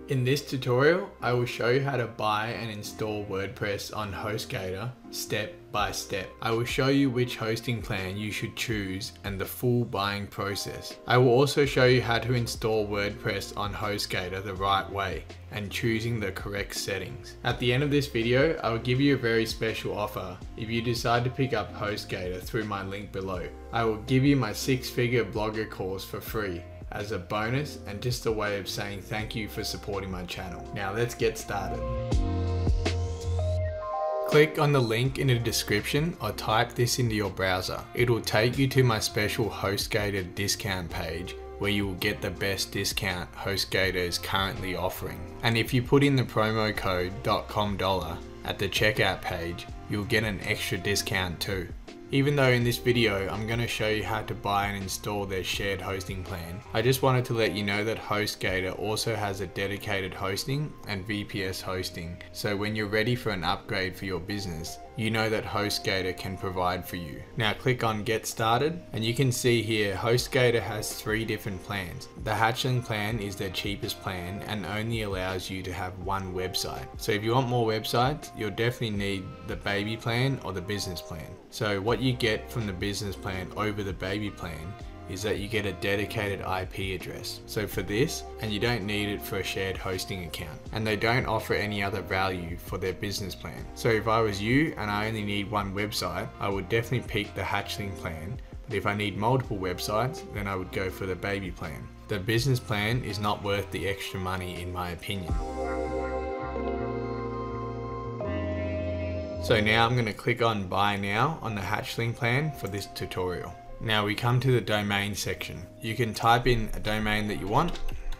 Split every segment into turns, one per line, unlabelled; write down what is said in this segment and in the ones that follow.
In this tutorial, I will show you how to buy and install WordPress on HostGator step by step. I will show you which hosting plan you should choose and the full buying process. I will also show you how to install WordPress on HostGator the right way and choosing the correct settings. At the end of this video, I will give you a very special offer if you decide to pick up HostGator through my link below. I will give you my 6-figure blogger course for free as a bonus and just a way of saying thank you for supporting my channel. Now let's get started. Click on the link in the description or type this into your browser. It will take you to my special HostGator discount page where you will get the best discount HostGator is currently offering. And if you put in the promo code $.com at the checkout page, you'll get an extra discount too. Even though in this video I'm going to show you how to buy and install their shared hosting plan, I just wanted to let you know that HostGator also has a dedicated hosting and VPS hosting, so when you're ready for an upgrade for your business, you know that HostGator can provide for you. Now click on Get Started and you can see here HostGator has 3 different plans. The Hatchling plan is their cheapest plan and only allows you to have 1 website. So if you want more websites, you'll definitely need the baby plan or the business plan. So what you get from the business plan over the baby plan is that you get a dedicated IP address. So for this, and you don't need it for a shared hosting account, and they don't offer any other value for their business plan. So if I was you and I only need 1 website, I would definitely pick the Hatchling plan. But if I need multiple websites, then I would go for the baby plan. The business plan is not worth the extra money in my opinion. So now I'm going to click on Buy Now on the Hatchling plan for this tutorial. Now we come to the domain section. You can type in a domain that you want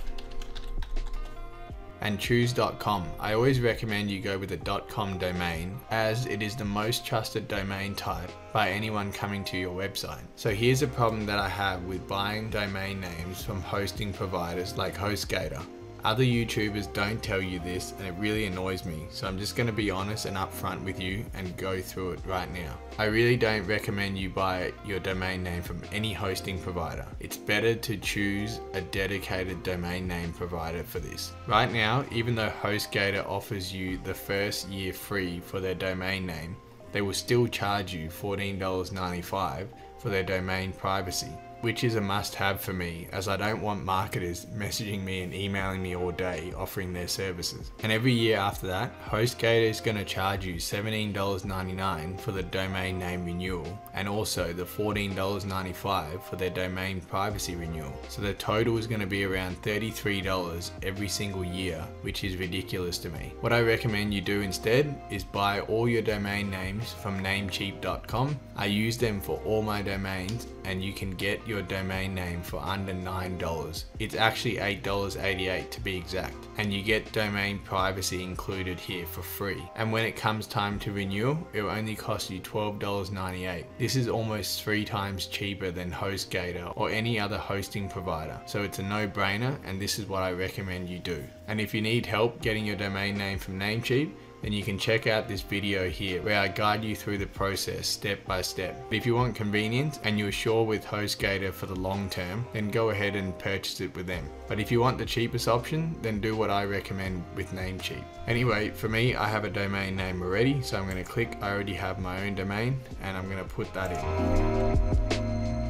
and choose .com. I always recommend you go with a .com domain as it is the most trusted domain type by anyone coming to your website. So here's a problem that I have with buying domain names from hosting providers like HostGator. Other YouTubers don't tell you this and it really annoys me, so I'm just going to be honest and upfront with you and go through it right now. I really don't recommend you buy your domain name from any hosting provider. It's better to choose a dedicated domain name provider for this. Right now, even though HostGator offers you the first year free for their domain name, they will still charge you $14.95 for their domain privacy, which is a must-have for me as I don't want marketers messaging me and emailing me all day offering their services. And every year after that, HostGator is going to charge you $17.99 for the domain name renewal and also the $14.95 for their domain privacy renewal. So the total is going to be around $33 every single year, which is ridiculous to me. What I recommend you do instead is buy all your domain names from Namecheap.com. I use them for all my domains and you can get your domain name for under $9. It's actually $8.88 to be exact, and you get domain privacy included here for free. And when it comes time to renew, it will only cost you $12.98. This is almost 3 times cheaper than HostGator or any other hosting provider, so it's a no-brainer and this is what I recommend you do. And if you need help getting your domain name from Namecheap, then you can check out this video here where I guide you through the process step by step. If you want convenience and you're sure with HostGator for the long term, then go ahead and purchase it with them. But if you want the cheapest option, then do what I recommend with Namecheap. Anyway, for me, I have a domain name already, so I'm going to click I already have my own domain and I'm going to put that in.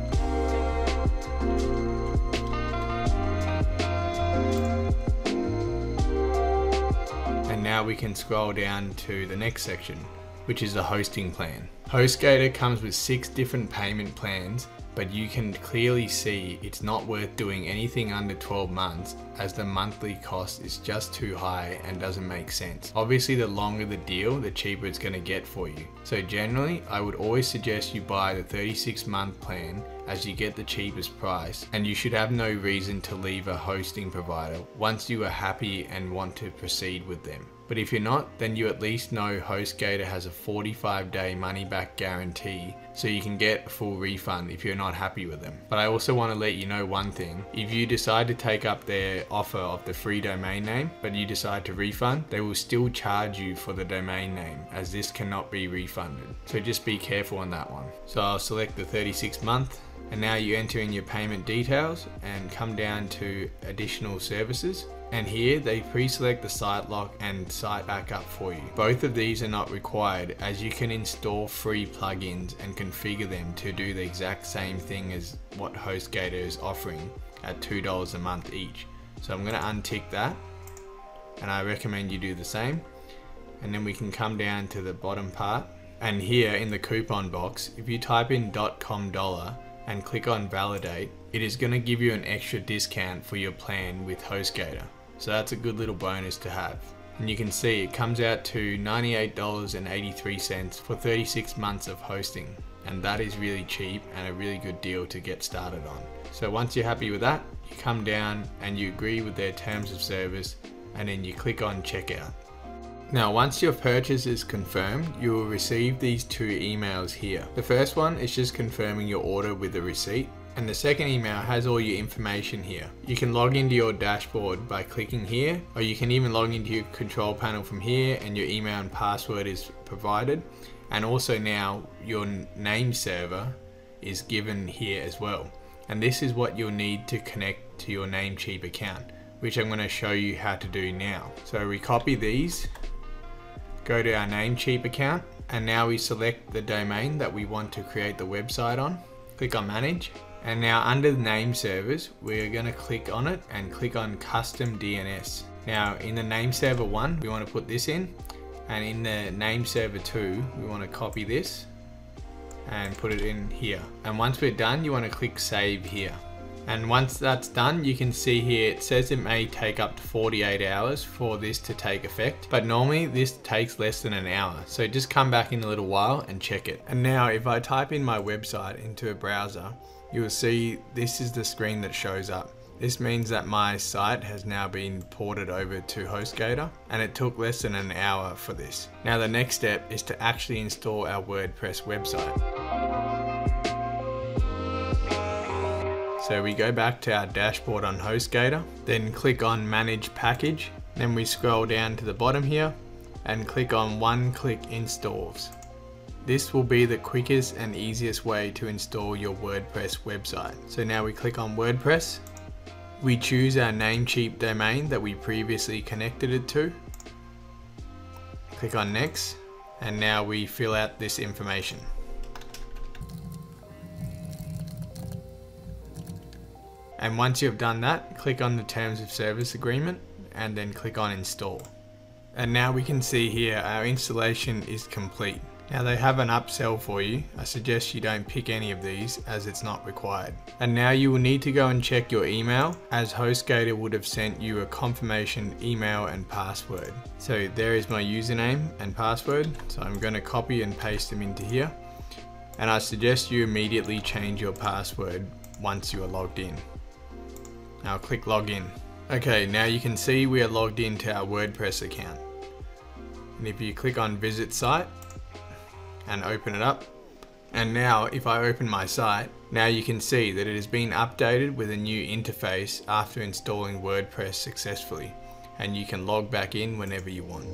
Now we can scroll down to the next section, which is the hosting plan. HostGator comes with 6 different payment plans, but you can clearly see it's not worth doing anything under 12 months as the monthly cost is just too high and doesn't make sense. Obviously, the longer the deal, the cheaper it's going to get for you. So generally, I would always suggest you buy the 36-month plan as you get the cheapest price, and you should have no reason to leave a hosting provider once you are happy and want to proceed with them. But if you're not, then you at least know HostGator has a 45-day money-back guarantee, so you can get a full refund if you're not happy with them. But I also want to let you know one thing. If you decide to take up their offer of the free domain name, but you decide to refund, they will still charge you for the domain name, as this cannot be refunded. So just be careful on that one. So I'll select the 36-month. And now you enter in your payment details and come down to additional services. And here they pre-select the site lock and site backup for you. Both of these are not required, as you can install free plugins and configure them to do the exact same thing as what HostGator is offering at $2 a month each. So I'm going to untick that, and I recommend you do the same. And then we can come down to the bottom part, and here in the coupon box, if you type in .com dollar and click on validate, it is going to give you an extra discount for your plan with HostGator. So that's a good little bonus to have. And you can see it comes out to $98.83 for 36 months of hosting. And that is really cheap and a really good deal to get started on. So once you're happy with that, you come down and you agree with their terms of service, and then you click on checkout. Now once your purchase is confirmed, you will receive these two emails here. The first one is just confirming your order with the receipt, and the second email has all your information here. You can log into your dashboard by clicking here, or you can even log into your control panel from here, and your email and password is provided. And also now your name server is given here as well. And this is what you'll need to connect to your Namecheap account, which I'm going to show you how to do now. So we copy these, go to our Namecheap account, and now we select the domain that we want to create the website on. Click on manage. And now under the name servers, we're going to click on it and click on custom DNS. Now in the name server 1, we want to put this in, and in the name server 2, we want to copy this and put it in here. And once we're done, you want to click save here. And once that's done, you can see here it says it may take up to 48 hours for this to take effect, but normally this takes less than an hour. So just come back in a little while and check it. And now if I type in my website into a browser, you will see this is the screen that shows up. This means that my site has now been ported over to HostGator, and it took less than an hour for this. Now the next step is to actually install our WordPress website. So we go back to our dashboard on HostGator, then click on Manage Package, then we scroll down to the bottom here and click on One-Click Installs. This will be the quickest and easiest way to install your WordPress website. So now we click on WordPress, we choose our Namecheap domain that we previously connected it to, click on Next, and now we fill out this information. And once you've done that, click on the Terms of Service Agreement and then click on Install. And now we can see here our installation is complete. Now they have an upsell for you. I suggest you don't pick any of these as it's not required. And now you will need to go and check your email, as HostGator would have sent you a confirmation email and password. So there is my username and password. So I'm going to copy and paste them into here. And I suggest you immediately change your password once you are logged in. Now click login. Okay, now you can see we are logged into our WordPress account. And if you click on visit site and open it up, and now if I open my site, now you can see that it has been updated with a new interface after installing WordPress successfully, and you can log back in whenever you want.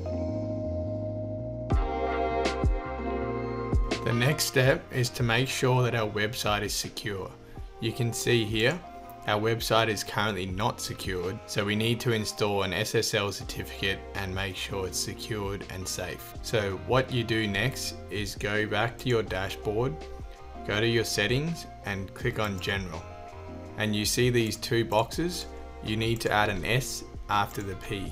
The next step is to make sure that our website is secure. You can see here our website is currently not secured, so we need to install an SSL certificate and make sure it's secured and safe. So what you do next is go back to your dashboard, go to your settings and click on General. And you see these two boxes, you need to add an S after the P.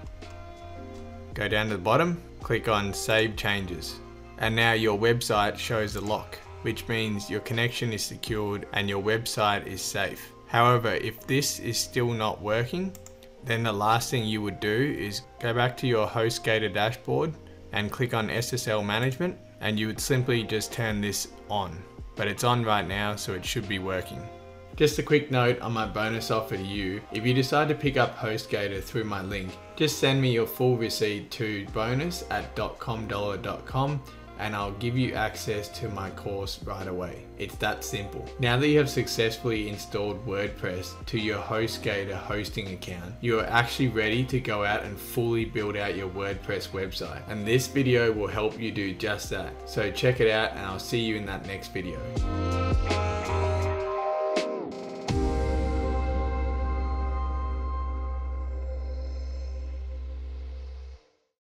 Go down to the bottom, click on Save Changes. And now your website shows a lock, which means your connection is secured and your website is safe. However, if this is still not working, then the last thing you would do is go back to your HostGator dashboard and click on SSL management, and you would simply just turn this on. But it's on right now, so it should be working. Just a quick note on my bonus offer to you. If you decide to pick up HostGator through my link, just send me your full receipt to bonus@.comdollar.com and I'll give you access to my course right away. It's that simple. Now that you have successfully installed WordPress to your HostGator hosting account, you are actually ready to go out and fully build out your WordPress website. And this video will help you do just that. So check it out and I'll see you in that next video.